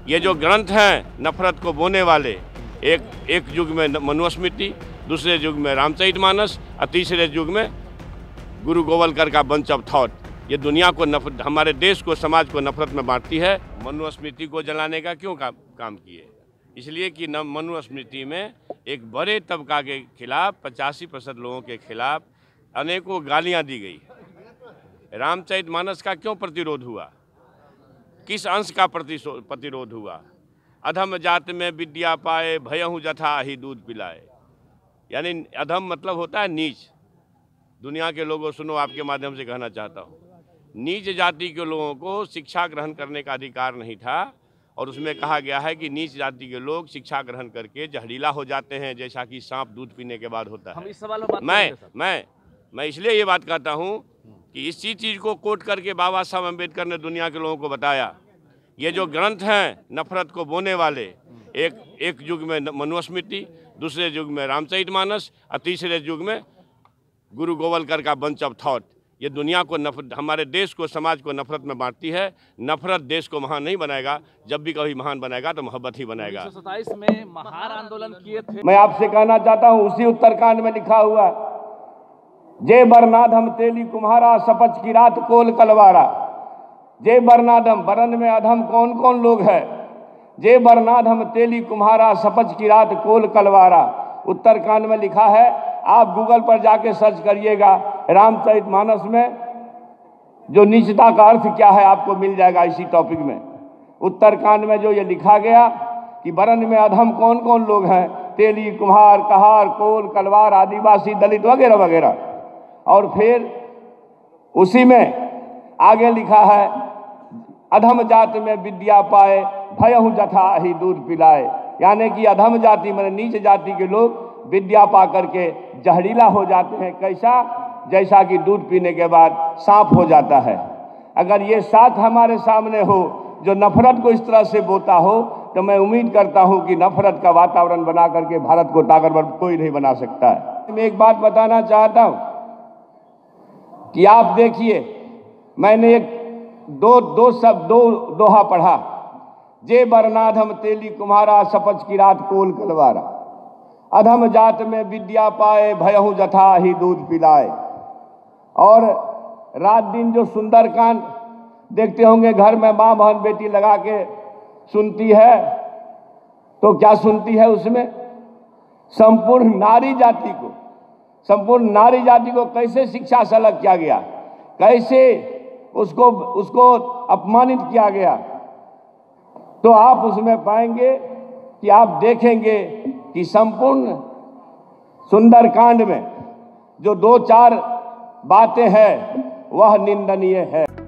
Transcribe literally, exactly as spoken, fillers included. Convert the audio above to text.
ये जो ग्रंथ हैं नफरत को बोने वाले, एक एक युग में मनुस्मृति, दूसरे युग में रामचरितमानस और तीसरे युग में गुरु गोवलकर का बंच ऑफ थॉट, ये दुनिया को नफरत, हमारे देश को, समाज को नफरत में बांटती है। मनुस्मृति को जलाने का क्यों काम काम किए? इसलिए कि न मनुस्मृति में एक बड़े तबका के खिलाफ, पचासी प्रतिशत लोगों के खिलाफ अनेकों गालियां दी गई। रामचरितमानस का क्यों प्रतिरोध हुआ? किस अंश का प्रतिरोध हुआ? अधम जात में विद्या पाए, भयहु जथा ही दूध पिलाए। यानी अधम मतलब होता है नीच। दुनिया के लोगों सुनो, आपके माध्यम से कहना चाहता हूँ, नीच जाति के लोगों को शिक्षा ग्रहण करने का अधिकार नहीं था, और उसमें कहा गया है कि नीच जाति के लोग शिक्षा ग्रहण करके जहरीला हो जाते हैं, जैसा कि सांप दूध पीने के बाद होता है। हम इस सवाल में मैं मैं मैं इसलिए ये बात कहता हूँ कि इसी चीज़ को कोट करके बाबा साहब अम्बेडकर ने दुनिया के लोगों को बताया। ये जो ग्रंथ हैं नफरत को बोने वाले, एक एक युग में मनुस्मृति, दूसरे युग में रामचरितमानस और तीसरे युग में गुरु गोवलकर का बंच ऑफ थॉट, ये दुनिया को नफरत, हमारे देश को, समाज को नफरत में बांटती है। नफरत देश को महान नहीं बनाएगा, जब भी कभी महान बनाएगा तो मोहब्बत ही बनाएगा। उन्नीस सौ सत्ताईस में महान आंदोलन किए थे। मैं आपसे कहना चाहता हूँ, उसी उत्तरकांड में लिखा हुआ, जय बरनाधम तेली कुम्हारा, सपच की रात कोल कलवारा। जय बरनाधम, बरन में अधम कौन कौन लोग हैं? जय बरनाधम तेली कुम्हारा, सपच की रात कोल कलवारा। उत्तरकांड में लिखा है, आप गूगल पर जाके सर्च करिएगा, रामचरितमानस में जो नीचता का अर्थ क्या है आपको मिल जाएगा इसी टॉपिक में। उत्तरकांड में जो ये लिखा गया कि बरन में अधम कौन कौन लोग हैं, तेली, कुम्हार, कहार, कोल, कलवार, आदिवासी, दलित वगैरह वगैरह। और फिर उसी में आगे लिखा है, अधम जात में विद्या पाए, भयहु जथा ही दूध पिलाए। यानी कि अधम जाति में नीच जाति के लोग विद्या पा करके जहरीला हो जाते हैं। कैसा? जैसा कि दूध पीने के बाद सांप हो जाता है। अगर ये साथ हमारे सामने हो जो नफरत को इस तरह से बोता हो, तो मैं उम्मीद करता हूं कि नफरत का वातावरण बना करके भारत को ताकतवर कोई नहीं बना सकता है। मैं एक बात बताना चाहता हूं कि आप देखिए, मैंने एक दो दो शब्द दो दोहा पढ़ा, जे बरनाधम तेली कुम्हारा, सपच की रात कोल कलवारा। अधम जात में विद्या पाए, भयहु जथा ही दूध पिलाए। और रात दिन जो सुंदरकांड देखते होंगे, घर में माँ बहन बेटी लगा के सुनती है, तो क्या सुनती है उसमें? संपूर्ण नारी जाति को संपूर्ण नारी जाति को कैसे शिक्षा से अलग किया गया, कैसे उसको उसको अपमानित किया गया। तो आप उसमें पाएंगे कि आप देखेंगे कि संपूर्ण सुंदरकांड में जो दो चार बातें हैं वह निंदनीय है।